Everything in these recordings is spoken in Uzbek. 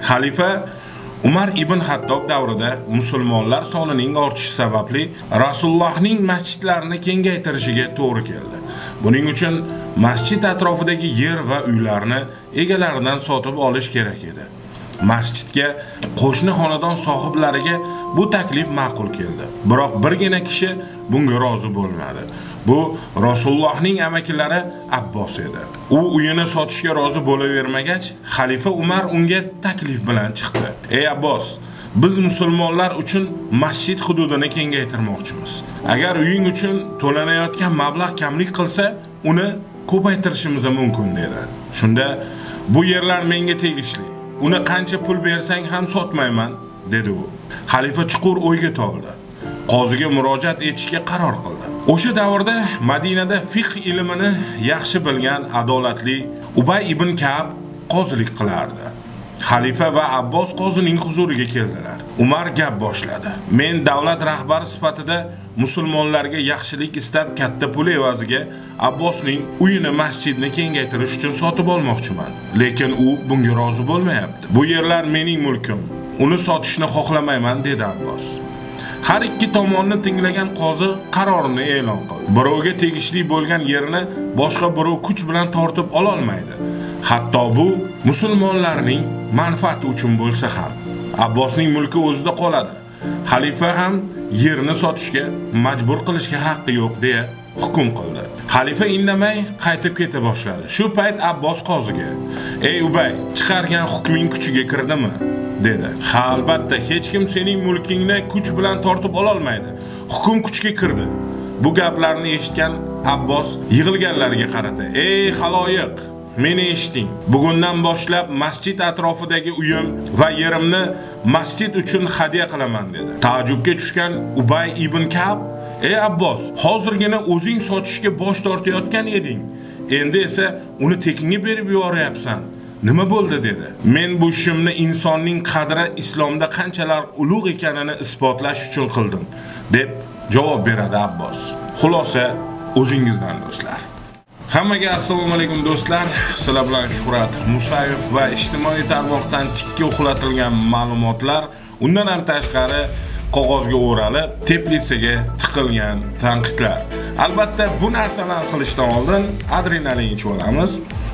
Xalifa Umar ibn Hattob davrida musulmonlar sonining ortishi sababli Rasulullohning masjidlarini kengaytirishiga to'g'ri keldi. Buning uchun masjid atrofidagi yer va uylarni egalaridan sotib olish kerak edi. Masjidga qo'shni xonadon sohiblariga bu taklif ma'qul keldi. Biroq birgina kishi bunga rozi bo'lmadi. Bu Rasulullohning amakilari Abbos edi. U uyini sotishga rozi bo'lavermagach, xalifa Umar unga taklif bilan chiqdi. "Ey Abbos, biz musulmonlar uchun masjid hududini kengaytirmoqchimiz. Agar uying uchun to'lanayotgan mablag' kamlik qilsa, uni ko'paytirishimiz mumkin" dedi. Shunda "Bu yerlar menga tegishli. Uni qancha pul bersang ham sotmayman" dedi u. Xalifa chuqur o'yga toldi. Qoziga murojaat etishga qaror qildi. O'sha davrda Madinada fiqh ilmini yaxshi bilgan adolatli Ubay ibn Ka'b qozilik qilardi. Xalifa va Abbos qozining huzuriga keldilar. Umar gap boshladi. "Men davlat rahbari sifatida musulmonlarga yaxshilik istab katta pul evaziga Abbosning uyini masjidni kengaytirish uchun sotib olmoqchiman. Lekin u bunga rozi bo'lmayapti. Bu yerlar mening mulkim. Uni sotishni xohlamayman" dedi Abbos. Har ikki tomonni tinglagan qozi qarorini e'lon qildi. Birovga tegishli bo'lgan yerni boshqa birov kuch bilan tortib ola olmaydi. Hatto bu musulmonlarning manfaati uchun bo'lsa ham. Abbosning mulki o'zida qoladi. Xalifa ham yerni sotishga majbur qilishga haqqi yo'q deya hukm qildi. Xalifa indamay qaytib keta boshladi. Shu payt Abbos qoziga: "Ey Ubay, chiqargan hukming kuchiga kirdimi?" dedi. "Ha, albatta, hech kim sening mulkingni kuch bilan tortib ola olmaydi. Hukm kuchga kirdi." Bu gaplarni eshitgan Abbos yig'ilganlarga qaradi. "Ey xaloyiq, meni eshiting. Bugundan boshlab masjid atrofidagi uyim va yerimni masjid uchun hadya qilaman" dedi. Taajjubga tushgan Ubay ibn Ka'b: "Ey Abbos, hozirgina o'zing sotishga bosh tortayotgan eding. Endi esa uni tekinga berib yuboryapsan. Nima bo'ldi?" dedi. "Men bu ishimni insonning qadri islomda qanchalar ulug' ekanini isbotlash uchun qildim" deb javob beradi Abbos. Xulosa o'zingizdan do'stlar. Hammaga assalomu alaykum do'stlar. Sizlar bilan Shuhrat Musayev va ijtimoiy tarmoqdan tikka uxlatilgan ma'lumotlar, undan ham tashqari qog'ozga o'ralib, teplitsaga tiqilgan tanqidlar. Albatta bu narsalarni qilishdan oldin adrenalin ichib olamiz.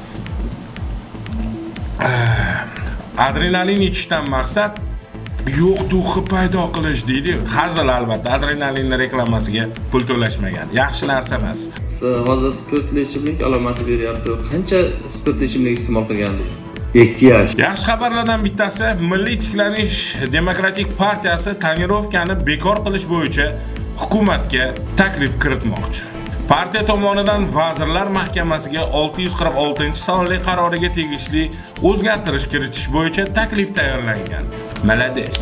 Adrenalin ichishdan maqsad yo'q duxi paydo qilish deydi. Hazil albatta, adrenalinning reklamasiga pul to'lashmagan. Yaxshi narsa emas. Hozir spirtli ichimlik alomati beryapti. Qancha spirtli ichimlik iste'mol qilgandingiz? 2 yosh. Yaxshi xabarlardan bittasi, Milliy tiklanish demokratik partiyasi tonirovkani bekor qilish bo'yicha hukumatga taklif kiritmoqchi. Partiya tomonidan Vazirlar Mahkamasiga 646-sonli qaroriga tegishli o'zgartirish kiritish bo'yicha taklif tayyorlangan. Malades.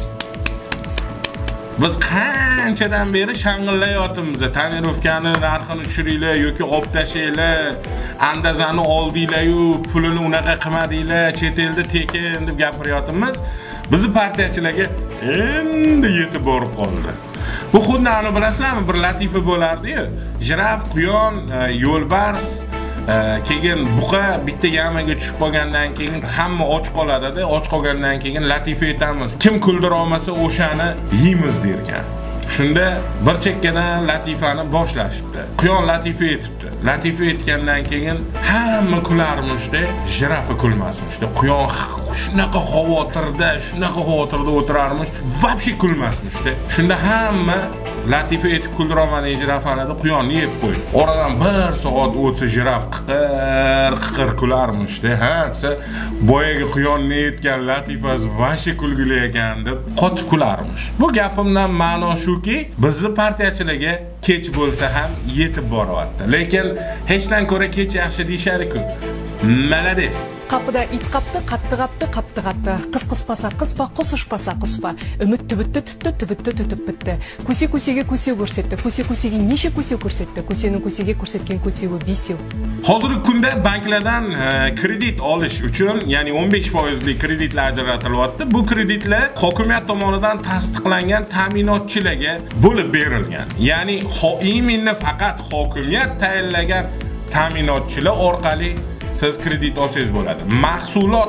Biz qanchadan beri shang'illayotimiz, tonirovkani narxini tushiringlar yoki olib tashlaylar, andazani oldinglar-yu, pulini unaqa qilmadinglar, chet elda tekin deb gapirayotimiz. Bizni partiyachilarga endi yetib borib qoldi. Bu xuddi ana bilasizlarmi, bir latifa bo'lardi-yu. Jiraf, quyon, yo'lbars, keyin buqa bitta yamaga tushib qolgandan keyin hamma och qoladi-da, och qolgandan keyin latifa aytamiz. Kim kuldira olmasa o'shani yeymiz derkan. Shunda bir chekkadan latifani boshlashibdi. Quyon latifa aytibdi. Latifa aytgandan keyin hamma kularmishda, jirafa kulmasmishda. Quyon shunaqa xavotirda o'tirarmish, vobshe kulmasmishda. Shunda hamma latifa aytib kuldiraolmagan jirafani quyonni yeb qo'ydi. Oradan 1 soat o'tsa jiraf qiqir kularmishda. Ha, desa boyaga quyonni aytgan latifasi vobshe kulgili ekan deb qotib kularmish. Bu gapimdan ma'no shuki, bizni partiyachilarga kech bo'lsa ham yetib boryapti. Lekin hechdan ko'ra kech yaxshi deyshadi-ku. Malades. Kapıda it kaptı, kattı. Kız kıspasa kıspa, kus uçpasa kuspa. Ümit tübüttü tütüp bitti. Kusiga kusi görsetti. Kusiga neşe kusi görsetti. Kusinin kusiga görsetken kusiga 5 yıl. Hozirgi kunda banklardan kredit olish uchun, ya'ni 15% kreditlar ajratilyapti. Bu kreditlar hokimiyat tomonidan tasdiqlangan ta'minotchilarga bo'lib berilgan. Ya'ni iminni faqat hokimiyat tayinlagan ta'minotchilar orqali siz kredit olsangiz bo'ladi. Mahsulot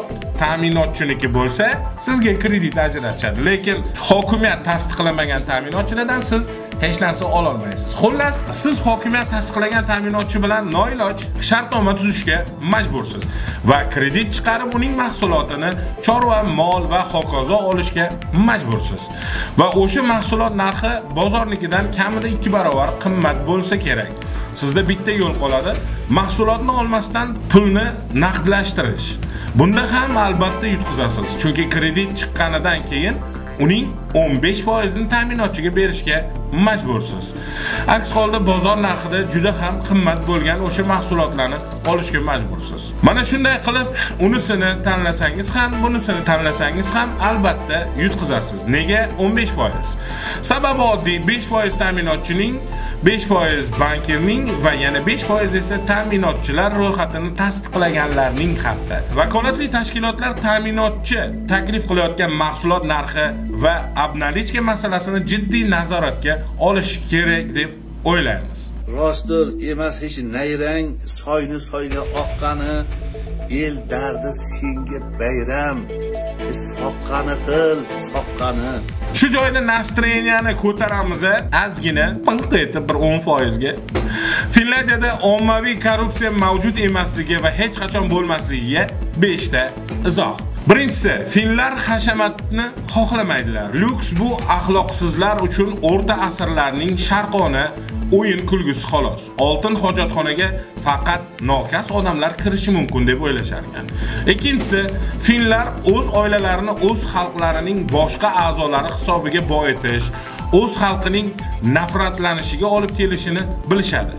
ta'minotchiniki bo'lsa, sizga kredit ajratadi. Lekin hokimiyat tasdiqlamagan ta'minotchilardan siz hech narsa ola olmaysiz. Xullas, siz hokimiyat tasdiqlagan ta'minotchi bilan noiloj shartnoma tuzishga majbursiz va kredit chiqarib uning mahsulotini chorva, mol va hokazo olishga majbursiz. Va o'sha mahsulot narxi bozornikidan kamida 2 barobar qimmat bo'lsa kerak. Sizda bitta yo'l qoladi, mahsulotni olmasdan pulni naqdlashtirish. Bunda ham albatta yutqizasiz, chunki kredit chiqqanidan keyin uning 15% ni ta'minotchiga berishga majbursiz. Aks holda bozor narxida juda ham qimmat bo'lgan o'sha mahsulotlarni olishga majbursiz. Mana shunday qilib, unisini tanlasangiz ham, bunisini tanlasangiz ham albatta yutqizasiz. Nega 15%? Sababi oddiy, 5% ta'minotchining, 5% bankirning va yana 5% esa ta'minotchilar ro'yxatini tasdiqlaganlarning haqqi. Vakolatli tashkilotlar ta'minotchi taklif qilayotgan mahsulot narxi va obnalichka masalasini jiddiy nazoratga olish kerak deb o'ylaymiz. Rostdir, emas hech nayrang, soyni soyga oqqani, el dardi senga bayram. Soqqani qil, soqqani. Shu joyda nastroyeniyani ko'taramiz, azgina pinq etib bir 10% ga. Finlandiyada ommaviy korrupsiya mavjud emasligi va hech qachon bo'lmasligiga 5 ta izoh. Birinchisi, finlar hashamatni xohlamaydilar. Lyuks bu axloqsizlar uchun o'rta asrlarning sharqona o'yin kulgusi xolos. Oltin hojatxonaga faqat nokas odamlar kirishi mumkin deb o'ylashar ekan. Ikkinchisi, finlar o'z oilalarini o'z xalqlarining boshqa a'zolari hisobiga boyitish, o'z xalqining nafratlanishiga olib kelishini bilishadi.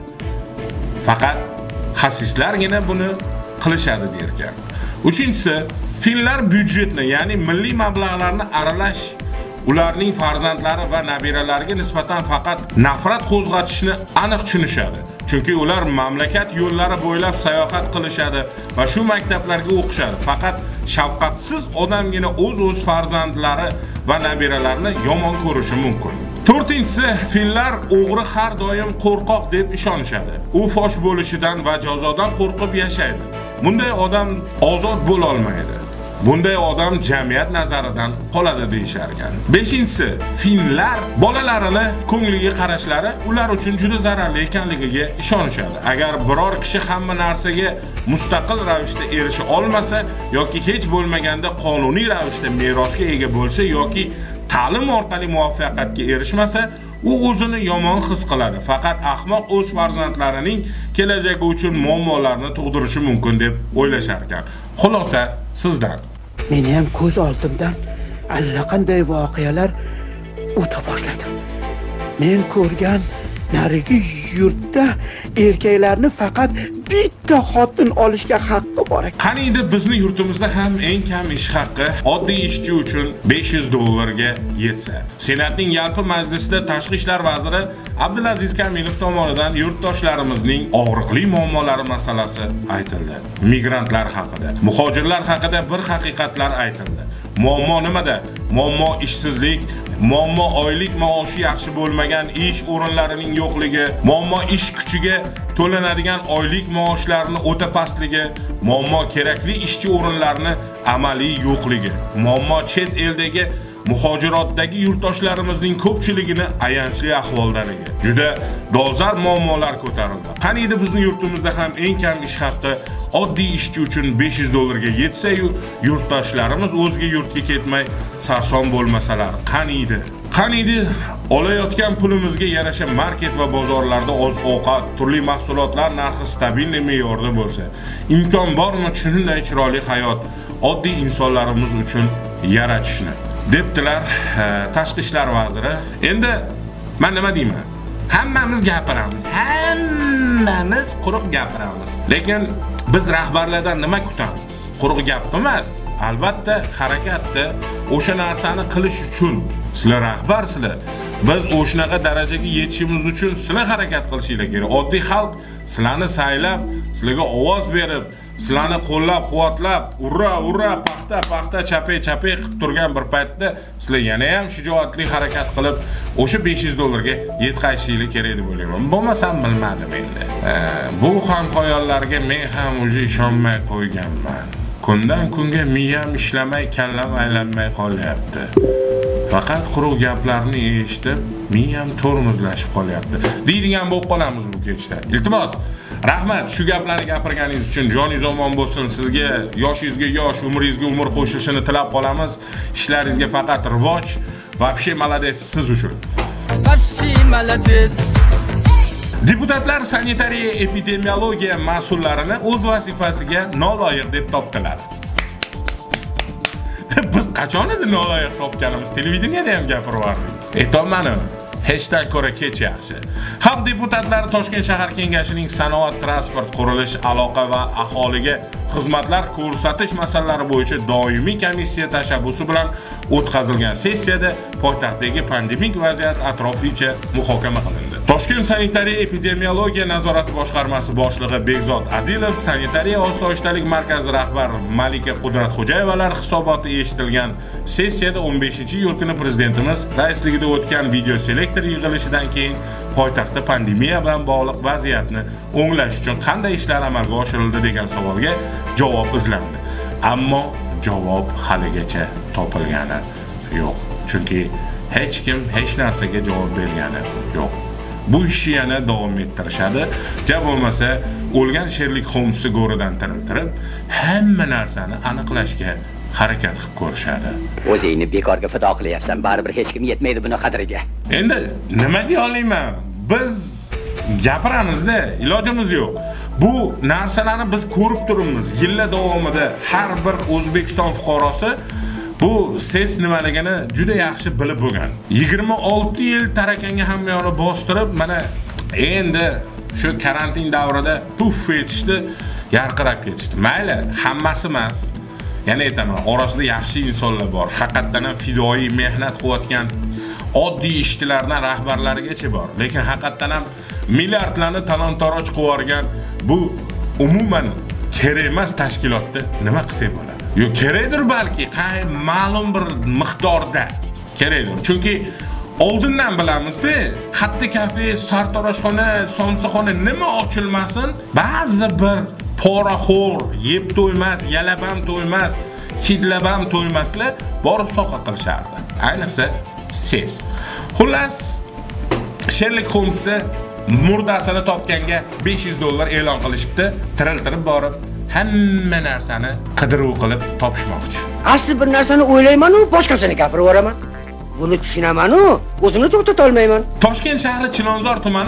Faqat xasislargina buni qilishadi derkan. Uchinchisi, finlar byudjetni, ya'ni milliy mablag'larni aralash, ularning farzandlari va nabiralariga nisbatan faqat nafrat qo'zg'atishni aniq tushunishadi. Chunki ular mamlakat yo'llari bo'ylab sayohat qilishadi va shu maktablarga o'qishadi. Faqat shafqatsiz odamgina o'z farzandlari va nabiralarini yomon ko'rishi mumkin. To'rtinchisi, finlar o'g'ri har doim qo'rqoq deb ishonishadi. U fosh bo'lishidan va jazodan qo'rqib yashaydi. Bunday odam ozod bo'la olmaydi. Bunday odam jamiyat nazaridan qoladi deyshar ekan. 5-inchisi, finlar bolalarini ko'ngliga qarashlari ular uchun juda zararli ekanligiga ishonishadi. Agar biror kishi hamma narsaga mustaqil ravishda erisha olmasa yoki hech bo'lmaganda qonuniy ravishda merosga ega bo'lsa yoki ta'lim orqali muvaffaqiyatga erishmasa, u o'zini yomon his qiladi. Faqat ahmoq o'z farzandlarining kelajagi uchun muammolarni tug'dirishi mumkin deb o'ylashar ekan. Xulosa sizdan. Meni ham ko'z oldimdan allaqanday voqealar o'ta boshladi. Men ko'rgan narigi yurtda erkaklarni faqat bitta xotin olishga haqqi bor ekan. Qaniydi bizni yurtimizda ham eng kam ish haqqi oddiy ishchi uchun $500 ga yetsa. Senatning yalpi majlisida Tashqi ishlar vaziri Abdulaziz Kamilov tomonidan yurtdoshlarimizning og'riqli muammolari masalasi aytildi. Migrantlar haqida, muhojirlar haqida bir haqiqatlar aytildi. Muammo nimada? Muammo ishsizlik, muammo oylik maoshi yaxshi bo'lmagan ish o'rinlarining yo'qligi, muammo ish kuchiga to'lanadigan oylik maoshlarni o'ta pastligi, muammo kerakli ishchi o'rinlarini amaliy yo'qligi, muammo chet eldagi muhojirotdagi yurtdoshlarimizning ko'pchiligini ayanchli ahvoldaligi. Juda dolzarb muammolar ko'tarildi. Qaniydi bizning yurtimizda ham eng kam ish haqqi oddiy ishchi uchun $500 ga yetsa-yu, yurtdoshlarimiz o'zga yurtga ketmay sarson bo'lmasalar, qaniydi olayotgan pulimizga yarasha market va bozorlarda oziq-ovqat, turli mahsulotlar narxi stabil me'yorda bo'lsa, imkon bormi shunday chiroyli hayot oddiy insonlarimiz uchun yaratishni debdilar Tashqi ishlar vaziri. Endi men nima deyman? Hammamiz gapiramiz. Hammamiz quruq gapiramiz. Lekin biz rahbarlardan nima kutamiz? Quruq gap emas, albatta harakatda o'sha narsani qilish uchun sizlar rahbarsizlar. Biz o'shanaqa darajaga yetishimiz uchun sizlar harakat qilishinglar kerak. Oddiy xalq sizlarni saylab, sizlarga ovoz berib, sizlarni qo'llab-quvvatlab, urra, paxta, chape qilib turgan bir paytda sizlar yana ham shijoatli harakat qilib, o'sha $500 ga yetkazishinglar kerak deb o'ylayman. Bo'lmasam bilmadim endi. Bu ham xayollarga men ham o'zi ishonmay qo'yganman. Kundan kunga miyam ishlamay, kallam aylanmay qolyapti. Faqat quruq gaplarni eshitib, miyam tormozlashib qolyapti. deydigan bo'lib qolamiz bu kechda. Iltimos, rahmat shu gaplarni gapirganingiz uchun. Joningiz omon bo'lsin. Sizga yoshingizga yosh, umringizga umr qo'shilishini tilab qolamiz. Ishlaringizga faqat rivoj va вообще молодец siz uchun. Deputatlar sanitariya epidemiologiya mas'ullarini o'z vazifasiga noloyiq deb topdilar. Biz qachon edi noloyiq topganimiz? Televideniyada ham gapirardik. Aytolmani. Hechdan ko'ra kech yaxshi. Xalq deputatlari Toshkent shahar kengashining sanoat, transport, qurilish, aloqa va aholiga xizmatlar ko'rsatish masalalari bo'yicha doimiy komissiya tashabbusi bilan o'tkazilgan sessiyada poytaxtdagi pandemik vaziyat atroflicha muhokama qilindi. Toshkent sanitariya epidemiologiya nazorati boshqarmasi boshlig'i Bekzod Adilov, sanitariya osoyishtalik markazi rahbari Malika Qudratxo'jayevalar hisoboti eshitilgan sessiyada 15-iyul kuni prezidentimiz raisligida o'tgan video selektor yig'ilishidan keyin poytaxtda pandemiya bilan bog'liq vaziyatni o'nglash uchun qanday ishlar amalga oshirildi degan savolga javob izlandi. Ammo javob haligacha topilgani yo'q. Chunki hech kim hech narsaga javob bergani yo'q. Bu ishni yana davom ettirishadi. Ja bo'lmasa, o'lgan Sherlik Holmsni go'ridan tiriltirib, hamma narsani aniqlashga harakat qilib ko'rishadi. O'zingni bekorga fido qilyapsan, baribir hech kim yetmaydi buni qadriga. Endi nima deya olaman? Biz gapiramizda, ilojimiz yo'q. Bu narsalarni biz ko'rib turibmiz. Yillar davomida har bir O'zbekiston fuqarosi bu ses nimaligini juda yaxshi bilib bo'lgan. 26 yil tarakanga hamma yo'ni bostirib, mana endi shu karantin davrida puf etishdi, yarqirab ketishdi. Mayli, hammasi emas. Yana aytaman, orasida yaxshi insonlar bor. Haqiqatan ham fidoyi mehnat qilayotgan oddiy ishchilardan rahbarlarigacha bor. Lekin haqiqatan ham milliardlarni talon-taroj qilib bu umuman kerak emas tashkilotda nima qilsa bo'ladi? Yo, kerakdir balki, ma'lum bir miqdorda kerakdir. Chunki oldindan bilamizda, katta kafe, sartaroshxona, somsaxona nima ochilmasin, ba'zi bir poraxo'r, yeb to'ymas, yalabam to'ymas, hidlabam to'ymaslar borib soqa qilishardi. Ayniqsa ses. Xullas, Sherlik Holmsni murdasini topganga $500 e'lon qilishibdi, tiriltirib borib hamma narsani qidiruv qilib topishmoqchi. Asli bir narsani o'ylayman-u, boshqasini gapirib o'raman. Buni tushunaman-u, o'zimni to'xtata olmayman. Toshkent shahri Chilonzor tumani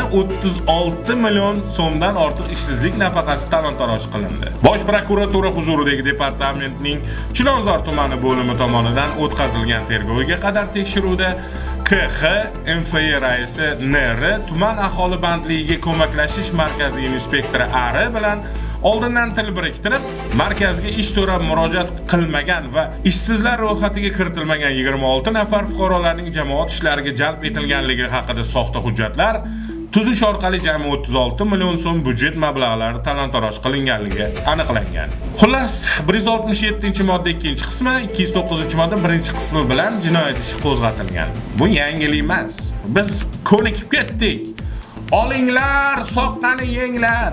36 million so'mdan ortiq ishsizlik nafaqasi talon-taroj qilindi. Bosh prokuratura huzuridagi departamentning Chilonzor tumani bo'limi tomonidan o'tkazilgan tergovga qadar tekshiruvda KX MFI raisi NR tuman aholi bandligiga ko'maklashish markazi inspektori AR bilan oldindan til biriktirib, markazga ish so'rab murojaat qilmagan va ishsizlar ro'yxatiga kiritilmagan 26 nafar fuqarolarning jamoat ishlariga jalb etilganligi haqida soxta hujjatlar tuzish orqali jami 36 million so'm byudjet mablag'lari talon-taroj qilinganligi aniqlangan. Xullas, 167-modda 2-qismi, 209-modda 1-qismi bilan jinoyat ishi qo'zg'atilgan. Bu yangilik emas. Biz ko'nikib ketdik. Olinglar, soqqani yenglar.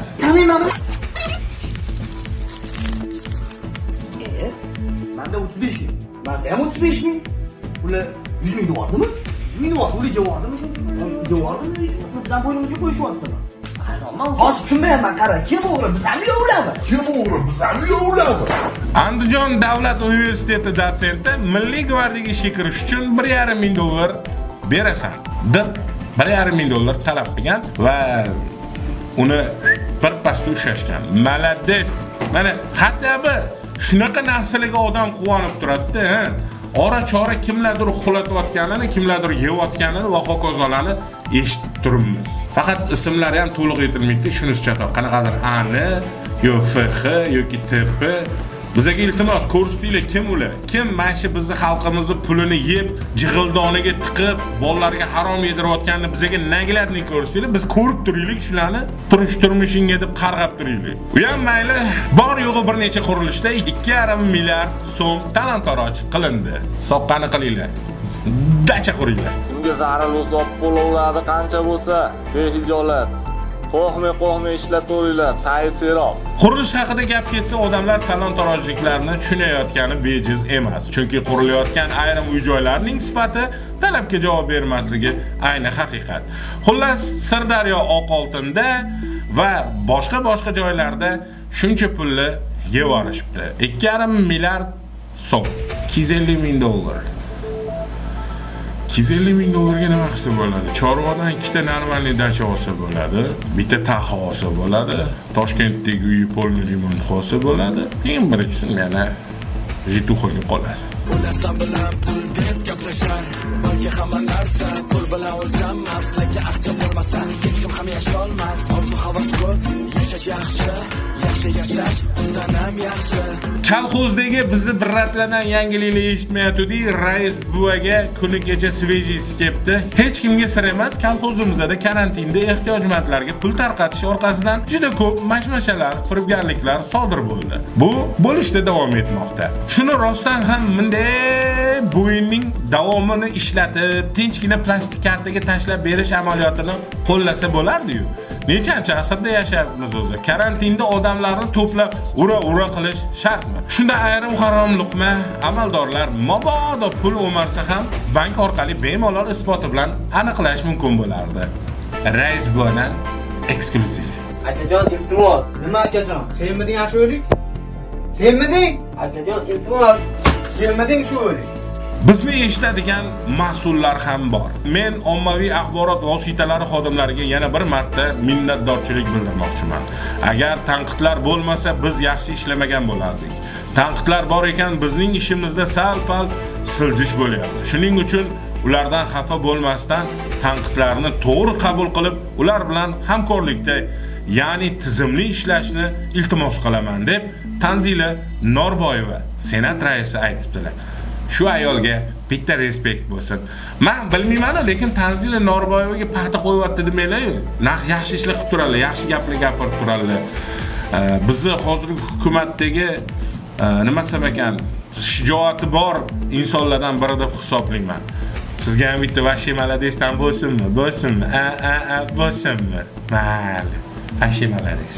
Manda 35 ming. Manda ham 35 ming. Ular 100 ming deyaptimi? 100 ming deyapti. Ular deyaptimi shuncha? Deyaptimi? Bizdan bo'ynimizga qo'yishyaptimi? Hozir tushunmayapman, qara. Kim o'g'ri? Bizami yo ularmi? Kim o'g'ri? Bizami yo ularmi? Andijon davlat universiteti dotsenti Milliy gvardiyaga ishga kirish uchun $1,5 ming berasan deb $1,5 ming talab qilgan va uni bir pasda ushlashgan. Молодец. Mana xatabi shunaqa narsalarga odam quvonib turadi-da. Ora chora kimlardir uxlatayotganini, kimlardir yeyotganini va hokazolarni eshitib turibmiz. Faqat ismlari ham to'liq aytilmaydi, shunisi chatoq. Qanaqadir AN, yo FX yoki TP. Bizga iltimos ko'rsatinglar, kim ular? Kim mana bizni xalqimizni pulini yeb, jig'ildoniga tiqib, bolalarga harom yedirayotganini bizga nagladni ko'rsatinglar. Biz ko'rib turaylik shularni, turmushingga deb qarg'ab turaylik. U ham mayli, bor yo'g'i bir necha qurilishda 2,5 milliard so'm talon-taroj qilindi. Soqqani qilinglar. Dacha quringlar. Kimga zarar bo'lsa bo'laveradi, qancha bo'lsa behijolat. qo'hmay ishlataveringlar, tayinroq. Qurilish haqida gap ketsa, odamlar talon-torojliklarni tushunayotgani bejiz emas. Chunki qurilayotgan ayrim uy-joylarning sifati talabga javob bermasligi ayni haqiqat. Xullas, Sirdaryo Oqoltinda va boshqa joylarda shuncha pulni yeb olishibdi. 2,5 milliard so'm, 250 ming dollar. 250 ming dollarga nima qilsa bo'ladi? Chorvadan ikkita normalniy dacha olsa bo'ladi, bitta taxa olsa bo'ladi, Toshkentdagi uyi polni remont qilsa bo'ladi. Keyin bir ikisini yana jituxaga qoladi. Ularsan bilan pul deb gaplashar, balki hamma narsa pul bilan o'lchanmas, lekin aqcha bo'lmasa hech kim ham yasholmas. Orzu havas ko'p, yashash yaxshi, yashash undan ham yaxshi. Kolxozdagi bizni bir ratlardan yangiliklar eshitmayotdi. Rais buvaga kuni kecha svejis kelibdi. Hech kimga sir emas, kolxozimizda karantinda ehtiyojmandlarga pul tarqatish orqasidan juda ko'p mashmashalar, firibgarliklar sodir bo'ldi. Bu bo'lishda davom etmoqda. Shuni rostdan ham bu o'yinning davomini ishlatib, tinchgina plastik kartaga tashlab berish amaliyotini qo'llasa bo'lardi-yu. Nechanchi asrda yashayapmiz o'zi? Karantinda odamlarni to'plab ura qilish shartmi? Shunda ayrim haromliqma amaldorlar mabodo pul o'marsa ham bank orqali bemalol isboti bilan aniqlash mumkin bo'lardi. Rais buvadan eksklyuziv. Akajon, iltimos. Nima akajon? Senmiding shu o'lik? Senmiding? Akajon, iltimos. Senmiding shu o'lik? Bizni eshitadigan mas'ullar ham bor. Men ommaviy axborot vositalari xodimlariga yana bir marta minnatdorchilik bildirmoqchiman. Agar tanqidlar bo'lmasa, biz yaxshi ishlamagan bo'lardik. Tanqidlar bor ekan, bizning ishimizda sal-pal siljish bo'lyapti. Shuning uchun ulardan xafa bo'lmasdan tanqidlarni to'g'ri qabul qilib, ular bilan hamkorlikda, ya'ni tizimli ishlashni iltimos qilaman deb Tanzila Norboyeva, Senat raisi aytibdilar. Shu ayolga bitta respekt bo'lsin. Men bilmayman, lekin Tanzila Norboyevaga paxta qo'yapti demanglar-ku. Yaxshi ishlar qilib turadilar, yaxshi gaplar gapirib turadilar. Bizni hozirgi hukumatdagi nima desam ekan, shijoati bor insonlardan biri deb hisoblayman. Sizga ham bitta vashi maladesdan bo'lsinmi? Bo'lsinmi? Bo'lsinmi? Mayli. Vashi malades.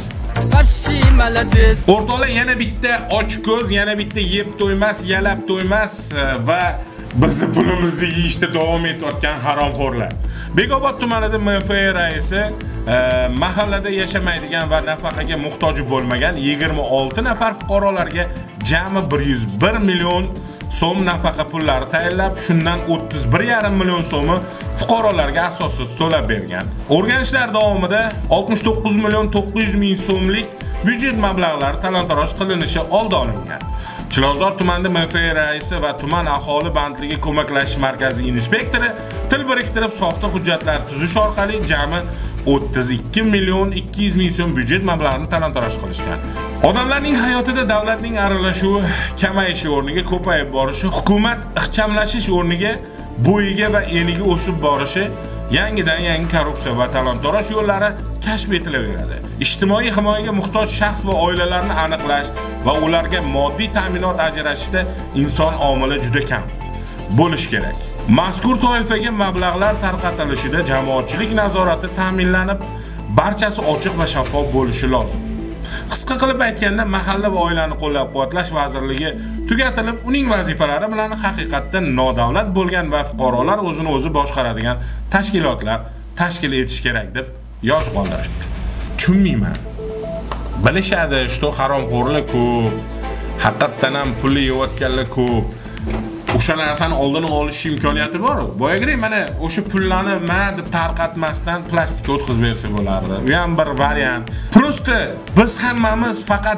O'rtoqlar, yana bitta och ko'z, yana bitta yeb to'ymas, yalab to'ymas va bizni pulimizni yeyishda davom etayotgan haromxo'rlar. Bekobod tumanida MFA raisi mahallada yashamaydigan va nafaqaga muhtoj bo'lmagan 26 nafar fuqarolarga jami 101 million so'm nafaqa pullari tayinlab, shundan 31,5 million so'mi fuqarolarga asossiz to'lab bergan. O'rganishlar davomida 69 million 900 ming so'mlik byudjet mablag'lari talon-taroj qilinishi oldi olingan. Chilonzor tumanida MFA raisi va tuman aholi bandligi ko'maklashish markazi inspektori til biriktirib soxta hujjatlar tuzish orqali jami 32 million 200 ming so'm byudjet mablag'ini talon-taroj qilishgan. Odamlarning hayotida davlatning aralashuvi kamayishi o'rniga ko'payib borishi, hukumat ixchamlashish o'rniga bo'yiga va eniga o'sib borishi, yangidan yangi korrupsiya va talon-taroj yo'llari kashf etilaveradi. Ijtimoiy himoyaga muhtoj shaxs va oilalarni aniqlash va ularga moddiy ta'minot ajratishda inson omili juda kam bo'lish kerak. Mazkur toifaga mablag'lar tarqatilishida jamoatchilik nazorati ta'minlanib, barchasi ochiq va shaffof bo'lishi lozim. Qisqa qilib aytganda, mahalla va oilani qo'llab-quvvatlash vazirligi tugatilib, uning vazifalari bilan haqiqatdan nodavlat bo'lgan va fuqarolar o'zini o'zi boshqaradigan tashkilotlar tashkil etish kerak deb yozib qoldirishdi. Tushunmayman. Bilishadi, что haromxo'rlar ko'p, haqiqatdan ham pul yeyotganlar ko'p. O'sha narsani oldini olish imkoniyati bor. Boyagidek mana o'sha pullarni deb tarqatmasdan plastikka o'tkazib bersa bo'lardi. Bu ham bir variant. Prosta biz hammamiz faqat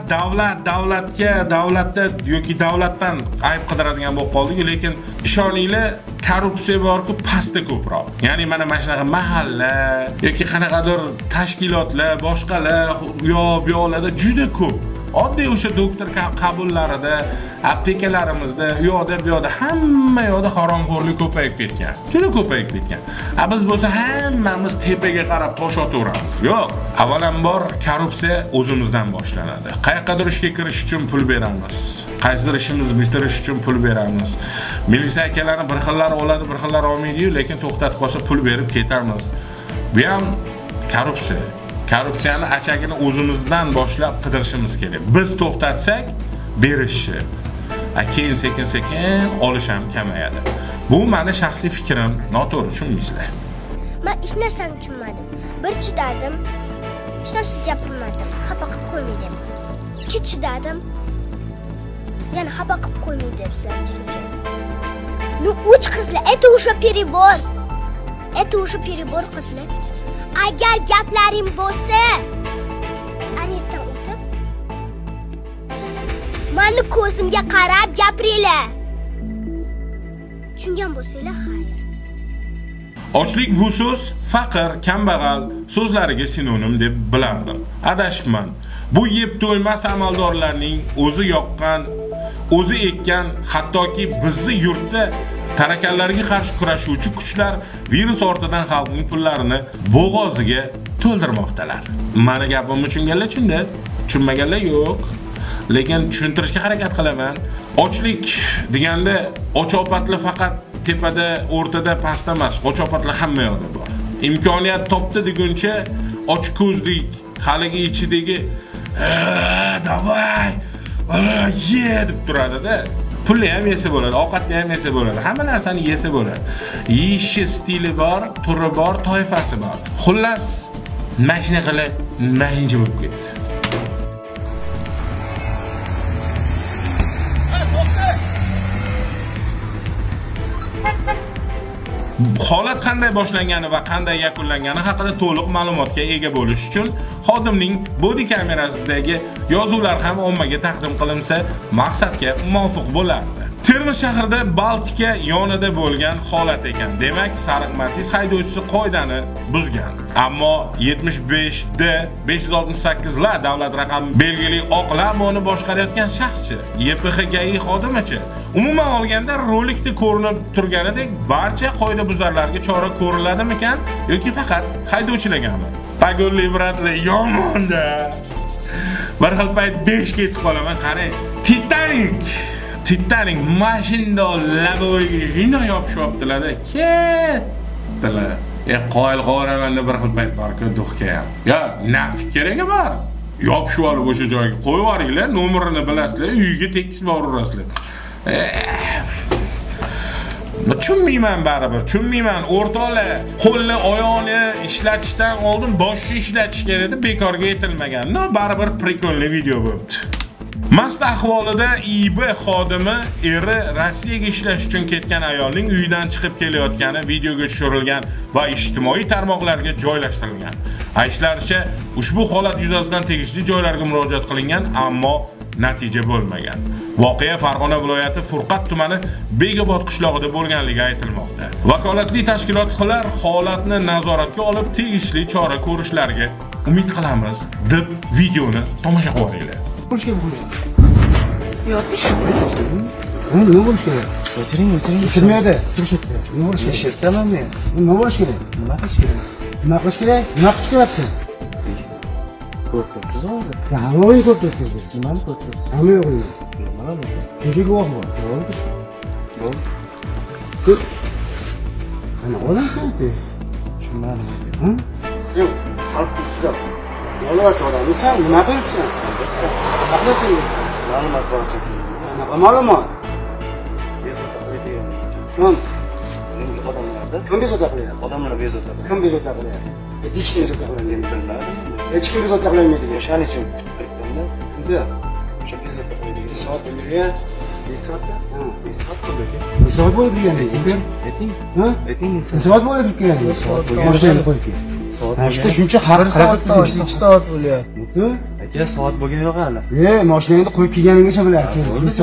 davlatda yoki davlatdan ayb qidiradigan bo'lib qoldik, lekin ishoninglar, korrupsiya bor-ku, pastda ko'proq. Ya'ni mana shunaqa mahalla yoki qanaqadir tashkilotlar, boshqalar bu yoqlarda juda ko'p. Oddiy o'sha doktor qabullarida, aptekalarimizda, u yoqda hamma yoqda haromxo'rlik ko'payib ketgan. Juda ko'payib ketgan. Biz bo'lsa hammamiz tepaga qarab tosh otaveramiz. Yo'q, avvalambor korrupsiya o'zimizdan boshlanadi. Qayerqadir ishga kirish uchun pul beramiz. Qaysidir ishimizni bitirish uchun pul beramiz. Militsiya akalarni bir xillari oladi, bir xillari olmaydi-yu, lekin to'xtatib qolsa pul berib ketamiz. Bu ham korrupsiya. Korrupsiyani achagini o'zimizdan boshlab qidirishimiz kerak. Biz to'xtatsak, berishi. Keyin sekin-sekin olish ham kamayadi. Bu meni shaxsiy fikrim, noto'g'ri tushunmaysizlar. Men hech narsani tushunmadim. Bir chidadim, hech narsa gapirmadim. Xafa qilib qo'ymay deb. Ikki chidadim. Yana xafa qilib qo'ymay deb sizlarni so'radim. Ну, uch qizlar, это уже перебор. Это уже перебор qizlar. Agar gaplaring bo'lsa, anetdan o'tib, meni ko'zimga qarab gapiringlar. Tushungan bo'lsanglar, xayr. Ochlik bu so'z faqir, kambag'al so'zlariga sinonim deb bilardim. Adashibman. Bu yeb to'ymas amaldorlarning o'zi yoqqan, o'zi ekkan, hattoki bizni yurtda tarakanlarga qarshi kurashuvchi kuchlar virus ortidan xalqning pullarini bo'g'oziga to'ldirmoqdalar. Meni gapim tushunganlar tushunda, tushunmaganlar yo'q. Lekin tushuntirishga harakat qilaman. Ochlik deganda ochopatli faqat tepada, o'rtada, pastda emas, ochopatli hamma yoqda bor. Imkoniyat topdi deguncha ochko'zlik, haligi ichidagi davay, ye deb turadi-da. Pulni ham yesa bo'ladi, ovqatni ham yesa bo'ladi, hamma narsani yesa bo'ladi. Yeyishi stili bor, turi bor, toifasi bor. Xullas, mashina qilib mayinchi bo'lib ketdi. Holat qanday boshlangani va qanday yakunlangani haqida to'liq ma'lumotga ega bo'lish uchun xodimning bodi kamerasidagi yozuvlar ham ommaga taqdim qilinsa, maqsadga muvofiq bo'lardi. Termiz shahrida Baltika yonida bo'lgan holat ekan. Demak, sariq Matiz haydovchisi qoidani buzgan. Ammo 75 da 568 la davlat raqami belgili oq Lamboni boshqarayotgan shaxschi, YPX GAI xodimichi. Umuman olganda rolikda ko'rinib turganidek barcha qoidabuzarlarga chora ko'riladimikan yoki faqat haydovchilargami? Pagolli bratlar yomonda. Bir xil payt 5 ketib qolaman, qarang. Titanik mashinda laboga g'ino yopishibdilar-da. Ketdilar. Qoyil qo'ramanda bir xil payt bor-ku duxga ham. Ya, nafi keragi bor. Yopishib olib o'sha joyga qo'yib yuboringlar, nomerini bilasizlar, uyiga tekis borurasizlar. Tushunmayman baribir, tushunmayman. O'rtoqlar, qo'lni, oyoqni ishlatishdan oldin boshni ishlatish kerak edi, bekorga aytilmagan. No, baribir prikolli video bo'libdi. Mast ahvolida IB xodimi eri Rossiyaga ishlash uchun ketgan ayolning uyidan chiqib kelayotgani videoga tushirilgan va ijtimoiy tarmoqlarga joylashtirilgan. Aytishlaricha, ushbu holat yuzasidan tegishli joylarga murojaat qilingan, ammo natija bo'lmagan. Voqea Farg'ona viloyati Furqat tumani Begobod qishlog'ida bo'lganligi aytilmoqda. Vakolatli tashkilotlar holatni nazoratga olib, tegishli chora ko'rishlariga umid qilamiz deb videoni tomosha qiling. Bo'lishga bo'ladi. Yopish. Nima bo'lish kerak? O'chiring. O'chirmaydi. Turishibdi. Nima bo'lish kerak? Shirtaman men. Nima bo'lish kerak? Nima qilish kerak? Nima qilish kerak? Nima qilish keraksan? Ko'ribsiz hozir. Ya, hammaga ko'ribsiz. Nimani ko'ribsiz? Hamma yo'qmi? Nima bu? Shuncha guvoh bor. Bo'ldi. Siz qanaqa odamsan sen? Tushunmadim. Ha? Sen xalq ustida yolg'onchi odamsan, nima qilibsan? Aqlasan. Ma'lumot borcha. Qanaqa ma'lumot? Bezovta qiladigan. Kim? Menga odamlarda. Kim bezovta qilyapti? Odamlar bezovta qiladi. Kim bezovta qilyapti? Hech kim bezovta qilmaydi. Bilmadim. Hech kim bezovta qilmaydi. O'shaning uchun aytdimda. Nima? O'sha bezovta qiladigan. Soat bo'lgan. Soatda? Ha, soat bo'lgan. Soat bo'lib turgan. Ayting. Ha? Ayting. Soat bo'lib turgan. Soat bo'lgan. Mashina qo'yib. Soat shuncha harakat qilishdi. 2 soat bo'lyapti. Aka, soat bo'lgan yo'q hali. Mashinangni qo'yib kelganinggacha bilasan.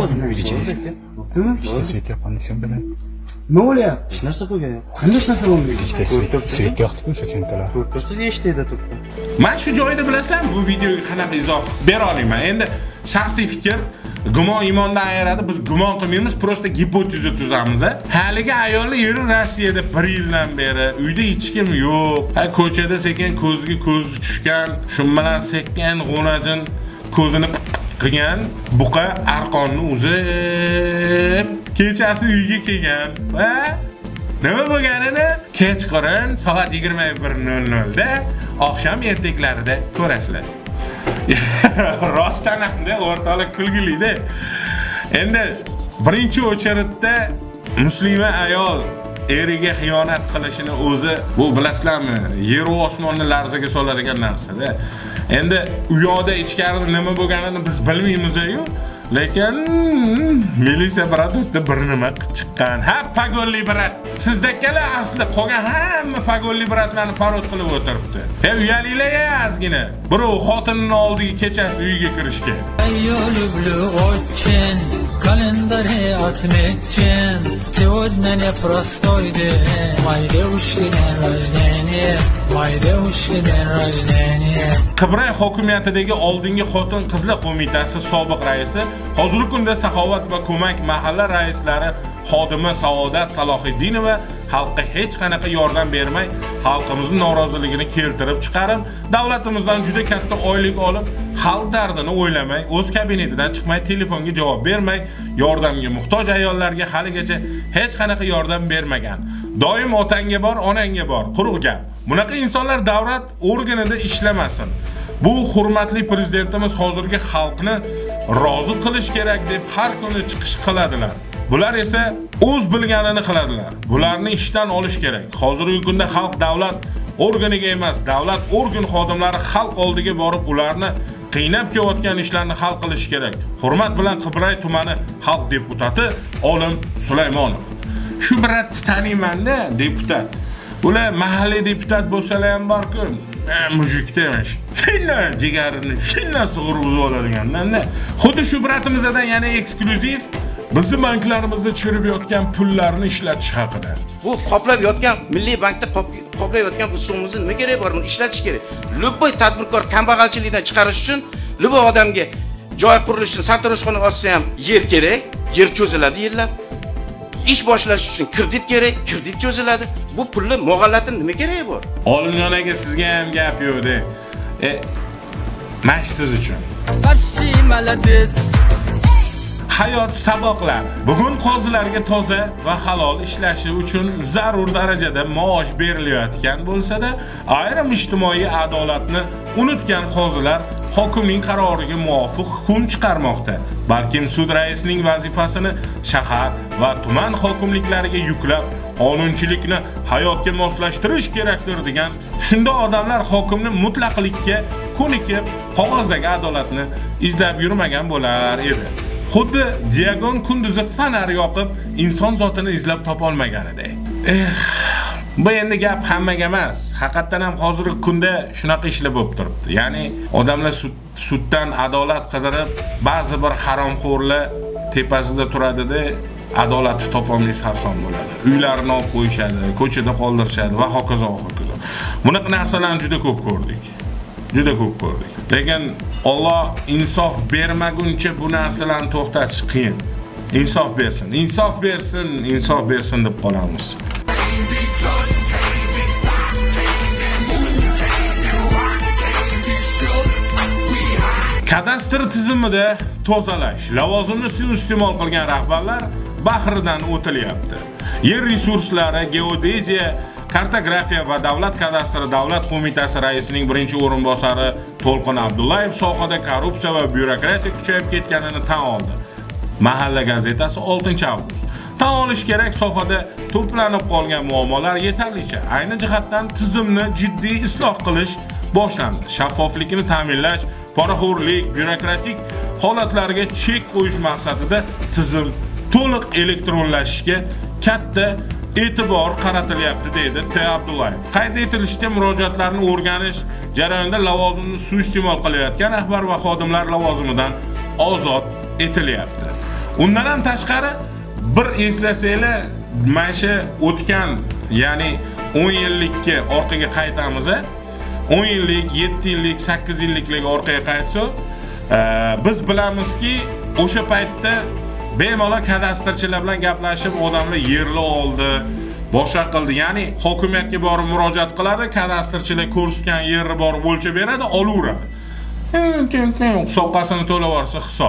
Svetyapani syomkalar. Nima bo'lyapti? Hech narsa bo'lgan yo'q. Qanday hech narsa bo'lmaydi? Svet yoqdi-ku o'sha syomkalar. Sizga eshitdi turibdi. Men shu joyda bilasizlarmi, bu videoga qanaqa izoh bera olaman. Endi shaxsiy fikr gumon imondan ayiradi. Biz gumon qilmaymiz, prosta gipoteza tuzamiz. Haligi ayollar eri Rossiyada 1 yildan beri uyda hech kim yo'q. Ko'chada sekin ko'zga ko'z tushgan, shu bilan sekkan g'onajin ko'zini qilgan buqa arqonni uzib kechasi uyga kelgan. Nima bo'lganini kechqurun soat 21:00 da oqshom ertaklarida ko'rasizlar. Rostdan ham o'rtoqlik kulgilida. Endi birinchi o'chiritda muslima ayol eriga xiyonat qilishini o'zi bu bilasizlarmi, yer va osmonni larzaga soladigan narsa-da. Endi u yoqda ichkarida nima bo'lganini biz bilmaymiz-ku, lekin militsiya brat o'tdi bir nima chiqqan. Ha, pagolli brat. Sizdeklar asli qolgan hamma pagolli bratlarni parod qilib o'tiribdi. Uyalinglar azgina. Birov xotinining oldiga kechasi uyiga kirishga. Календаре отмечен, сегодня непростой день, мой девушки день рождения, мой девушки день рождения. Qibray hokimiyatidagi oldingi xotin qizlar qo'mitasi sobiq raisi, hozirgi kunda Saxovat va Ko'mak mahalla raislari xodima Saodat Salohiddinova xalqqa hech qanaqa yordam bermay, xalqimizning noroziligini keltirib chiqarib, davlatimizdan juda katta oylik olib, xalq dardini o'ylamay, o'z kabinetidan chiqmay, telefonga javob bermay, yordamga muhtoj ayollarga haligacha hech qanaqa yordam bermagan. Doim otangga bor, onangga bor, quruq gap. Bunaqa insonlar davlat organida ishlamasin. Bu hurmatli prezidentimiz hozirgi xalqni rozi qilish kerak deb har kuni chiqish qiladilar. Bular esa o'z bilganini qiladilar. Bularni ishdan olish kerak. Hozirgi kunda xalq davlat organiga emas, davlat organ xodimlari xalq oldiga borib ularni qiynab kelayotgan ishlarni hal qilish kerak. Hurmat bilan Qibray tumani xalq deputati Olim Sulaymonov. Shu biratni taniyman-da, deputat. Ular mahalliy deputat bo'lsalar ham bor-ku, mujikda emas. Shinna jigarini, shinna sug'urib oladigan-da. Xuddi shu biratimizdan yana eksklyuziv bizni banklarimizda chirib yotgan pullarni ishlatish haqida. Bu qoplab yotgan Milliy bankda qoplab yotgan pul summamizni nima kerak bor, buni ishlatish kerak. Любой tadbirkor kambag'alchilikdan chiqarish uchun, любой odamga joy qurilishini, sartaroshxona ochsa ham yer kerak, yer cho'ziladi yillab. Ish boshlash uchun kredit kerak, kredit cho'ziladi. Bu pulni mog'allatni nima keragi bor? Olimjon aka, sizga ham gap yo'q-da. Mash siz uchun. Hayot saboqlari. Bugun qozilarga toza va halol ishlashi uchun zarur darajada maosh berilayotgan bo'lsa-da, ayrim ijtimoiy adolatni unutgan qozilar hokimning qaroriga muvofiq hukm chiqarmoqda. Balkim sud raisining vazifasini shahar va tuman hokimliklariga yuklab, qonunchilikni hayotga moslashtirish kerakdir degan shunda odamlar hokimni mutlaqlikka ko'nikib, qog'ozdagi adolatni izlab yurmagan bo'lar edi. Xuddi Diagon kunduzi fanar yoqib, inson zotini izlab topolmaganida. Bu endi gap hammaga emas. Haqiqatan ham hozirgi kunda shunaqa ishlar bo'lib turibdi. Ya'ni odamlar suddan adolat qidirib, ba'zi bir haromxo'rlar tepasida turadi-da, adolatni topolmay sarson bo'ladi. Uylarini olib qo'yishadi, ko'chada qoldirishadi va hokazo va hokazo. Bunaqa narsalarni juda ko'p ko'rdik. Juda ko'p ko'rdik. Lekin Alloh insof bermaguncha bu narsalarni to'xtatish qiyin. Insof bersin, insof bersin, insof bersin deb qolamiz. Kadastr tizimida tozalash, lavozimni suiiste'mol qilgan rahbarlar bahridan o'tilyapti. Yer resurslari, geodeziya, kartografiya va davlat kadastri davlat qo'mitasi raisining birinchi o'rinbosari To'lqin Abdullayev sohada korrupsiya va byurokratiya kuchayib ketganini tan oldi. Mahalla gazetasi 6-avgust. Tan olish kerak, sohada to'planib qolgan muammolar yetarlicha. Ayni jihatdan tizimni jiddiy isloh qilish boshlandi. Shaffoflikni ta'minlash, poraxo'rlik, byurokratik holatlarga chek qo'yish maqsadida tizim to'liq elektronlashishga katta e'tibor qaratilyapti deydi T. Abdullayev. Qayd etilishicha, murojaatlarni o'rganish jarayonida lavozimni suiiste'mol qilayotgan rahbar va xodimlar lavozimidan ozod etilyapti. Undan ham tashqari bir eslasanglar, mana o'tgan, ya'ni 10 yillikka orqaga qaytamiz. 10 yillik, 7 yillik, 8 yilliklarga orqaga qaytsa, biz bilamizki, o'sha paytda bemalol kadastrchilar bilan gaplashib, odamlar yerli oldi, boshqa qildi. Ya'ni hokimiyatga borib murojaat qiladi, kadastrchilar ko'rsatgan yerni borib o'lchab beradi, olaveradi. Soqqasini to'lab olsa hisob.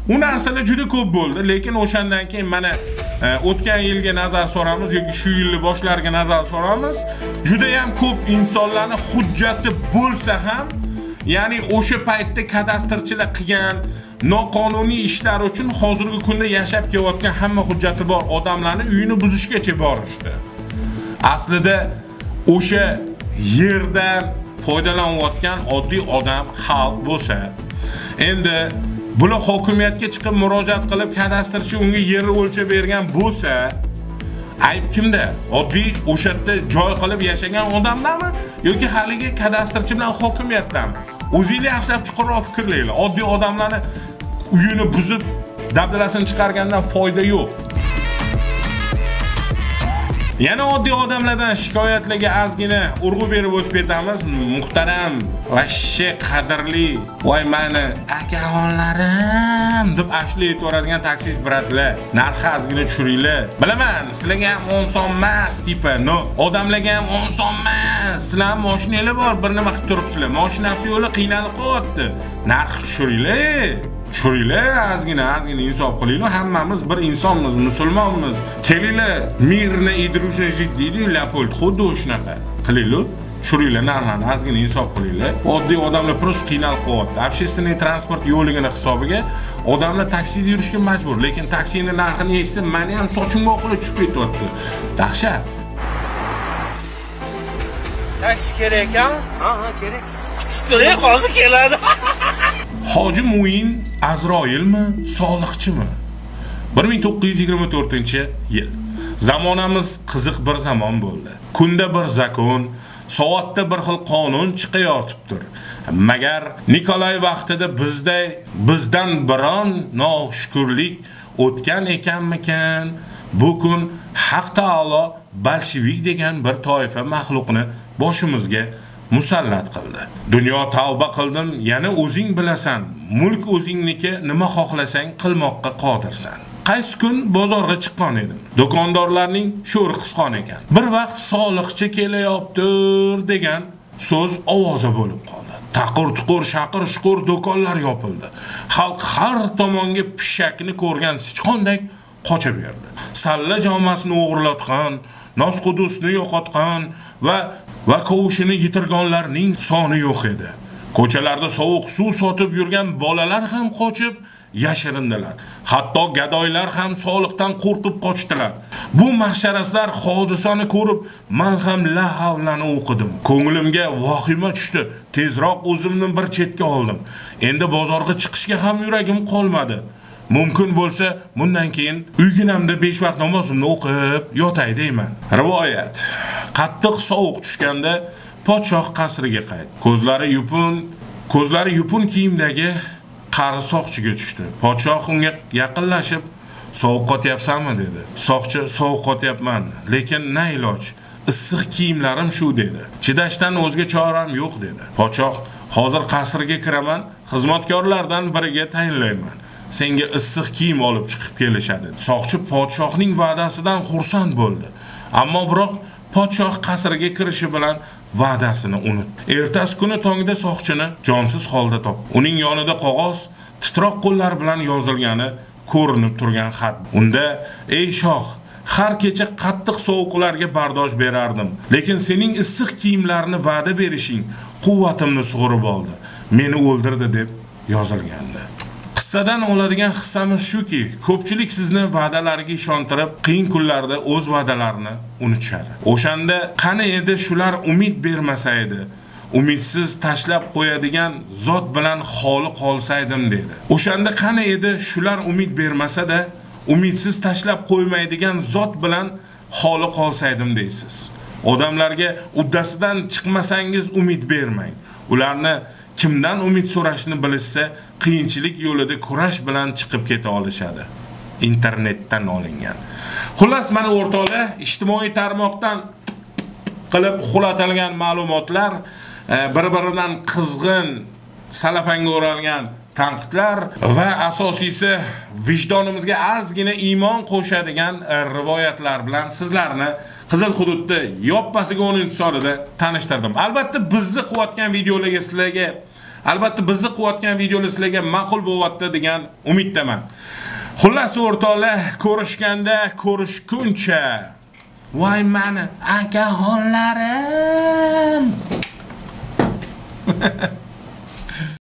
U narsalar juda ko'p bo'ldi, lekin o'shandan keyin mana o'tgan yilga nazar solamiz yoki shu yilning boshlariga nazar solamiz, juda ham ko'p insonlarning hujjati bo'lsa ham, ya'ni o'sha paytda kadastrchilar qilgan noqonuniy ishlar uchun hozirgi kunda yashab kelayotgan hamma hujjati bor odamlarning uyini buzishgacha borishdi. Aslida o'sha yerdan foydalanayotgan oddiy odam xalq bo'lsa, endi bular hokimiyatga chiqib murojaat qilib kadastrchi unga yerni o'lchab bergan bo'lsa, ayb kimda? Oddiy o'sha yerda joy qilib yashagan odamlarmi yoki haligi kadastrchi bilan hokimiyatdami? O'zingizlar yaxshilab chuqurroq fikrlaylar. Oddiy odamlarni uyini buzib dabdalasini chiqargandan foyda yo'q. Yana oddiy odamlardan shikoyatlarga ozgina urg'u berib o'tib ketamiz. Muhtaram va qadrli voy meni akaxonlarim deb ashula aytvoradigan taksist bratlar, narxi ozgina tushiringlar. Bilaman, sizlarga ham oson emas, tipa, no, odamlarga ham oson emas. Sizlar mashinanglar bor, bir nima qilib turibsizlar. Mashinasi yo'li qiynalib qo'yapti. Narxi tushiringlar. Tushuriylar, ozgina insof qilinglar. Hammamiz bir insonmiz, musulmonmiz. Kelinglar, mirni idrushaji deydi, Leopold xuddi o'shanaqa. Qilinglar. Tushuriylar, narxlarni ozgina insof qilinglar. Oddiy odamlar prosta qiynalib qo'yapti. Общественный transport yo'ligini hisobiga odamlar taksida yurishga majbur, lekin taksining narxini eshitsa, meni ham sochimga oqilib tushib ketyapti. Dahshat. Taksi kerak-a? Ha, kerak. Kutib hozir keladi. Hoji Muin Azroilmi, Soliqchimi? 1924-yil. Zamonamiz qiziq bir zamon bo'ldi. Kunda bir zakon, soatda bir xil qonun chiqayotibdir. Magar Nikolay vaqtida bizdan biron noshukurlik o'tgan ekanmikan? Bu kun Haq taolo bolshevik degan bir toifa maxluqni boshimizga musallat qildi. Dunyo tavba qildim, yana o'zing bilasan. Mulk o'zingniki, nima xohlasang qilmoqqa qodirsan. Qaysi kun bozorga chiqqan edim. Do'kondorlarning sho'ri qisqon ekan. Bir vaqt soliqchi kelyaptir degan so'z ovozi bo'lib qoldi. Taqir-tuqur, shaqir-shuqur do'konlar yopildi. Xalq har tomonga pishakni ko'rgan sichqondek qocha berdi. Salla jomasini o'g'irlatgan, nosqudusni yo'qotgan va kovushini yitirganlarning soni yo'q edi. Ko'chalarda sovuq suv sotib yurgan bolalar ham qochib yashirindilar. Hatto gadoylar ham soliqdan qo'rqib qochdilar. Bu mahsharaslar hodisani ko'rib, men ham la havlani o'qidim. Ko'nglimga vahima tushdi. Tezroq o'zimni bir chetga oldim. Endi bozorga chiqishga ham yuragim qolmadi. Mumkin bo'lsa, bundan keyin uyginamda 5 vaqt namozimni o'qib yotay deyman. Rivoyat. Qattiq sovuq tushganda podshoh qasriga qaytdi. Ko'zlari yupun kiyimdagi qari soqchiga tushdi. Podshoh unga yaqinlashib, "Sovuq qotyapsanmi?" dedi. Soqchi, "Sovuq qotyapman, lekin na iloj. Issiq kiyimlarim shu" dedi. "Chidashdan o'zga choram yo'q" dedi. Podshoh, "Hozir qasrga kiraman, xizmatkorlardan biriga tayinlayman. Senga issiq kiyim olib chiqib kelishadi." Soqchi podshohning va'dasidan xursand bo'ldi. Ammo biroq podshoh qasriga kirishi bilan va'dasini unutdi. Ertasi kuni tongda soqchini jonsiz holda topdi. Uning yonida qog'oz titroq qo'llar bilan yozilgani ko'rinib turgan xat. Unda: "Ey shoh, har kecha qattiq sovuqlarga bardosh berardim, lekin sening issiq kiyimlarni va'da berishing quvvatimni sug'urib oldi. Meni o'ldirdi" deb yozilgandi. Qissadan oladigan hissamiz shuki, ko'pchilik sizni va'dalariga ishontirib, qiyin kunlarda o'z va'dalarini unutishadi. O'shanda qani edi shular umid bermasa edi, umidsiz tashlab qo'yadigan zot bilan xoli qolsaydim dedi. O'shanda qani edi shular umid bermasa-da, umidsiz tashlab qo'ymaydigan zot bilan xoli qolsaydim deysiz. Odamlarga uddasidan chiqmasangiz umid bermang. Ularni kimdan umid so'rashni bilishsa, qiyinchilik yo'lida kurash bilan chiqib keta olishadi. Internetdan olingan. Xullas, mana o'rtoqlar, ijtimoiy tarmoqdan qilib xulatilgan ma'lumotlar, bir-biridan qizg'in, salafanga o'ralgan tanqidlar va asosiysi vijdonimizga ozgina iymon qo'shadigan rivoyatlar bilan sizlarni Qizil hududda yoppasiga 10-sonida tanishtirdim. Albatta bizni qilayotgan videolarga sizlarga Albatta bizni qilayotgan videolar sizlarga ma'qul bo'lyapti degan umiddaman. Xullas o'rtoqlar, ko'rishganda ko'rishguncha. Voy mani akaxonlarim.